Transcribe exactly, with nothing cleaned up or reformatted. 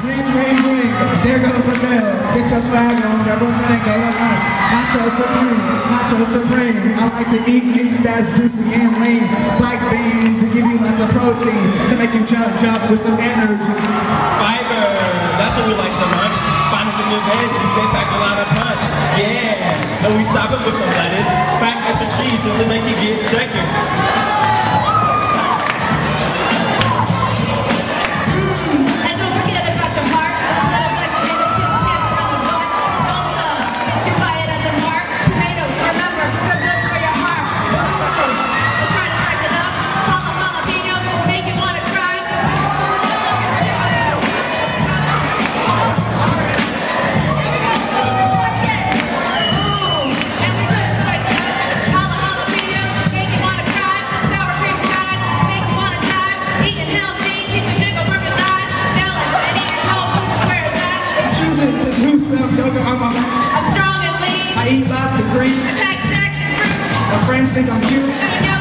Ring, ring, ring. There goes the bell. Get your swag on. Everyone's gonna go along. Nacho supreme. Nacho supreme. I like to eat meat that's juicy and lean. Black beans to give you lots of protein. To make you jump, jump with some energy. Fiber. That's what we like so much. Find it in the veggies. They pack a lot of punch. Yeah. And we top it with some lettuce. Back extra cheese. Does it make you get seconds? I'm strong and lean. I eat lots of green. I pack snacks and fruit. My friends think I'm cute.